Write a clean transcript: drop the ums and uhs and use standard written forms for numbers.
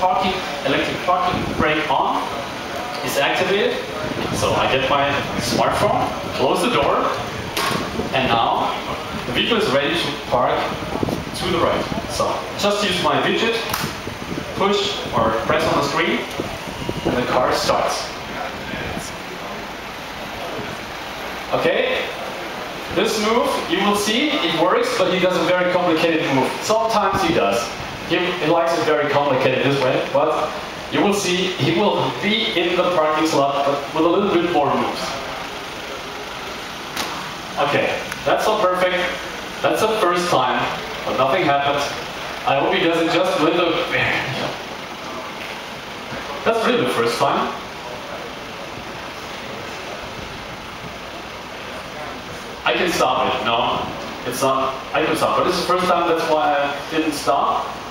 electric parking brake on is activated. So I get my smartphone, close the door, and now the vehicle is ready to park to the right. So just use my widget, push or press on the screen, and the car starts. Okay, this move, you will see, it works, but he does a very complicated move. Sometimes he does. He likes it very complicated this way, but you will see he will be in the parking slot, but with a little bit more moves. Okay, that's not perfect. That's the first time, but nothing happened. I hope he does it just with the... That's really the first time. I can stop it. No, it's not. I can stop, but it's the first time. That's why I didn't stop.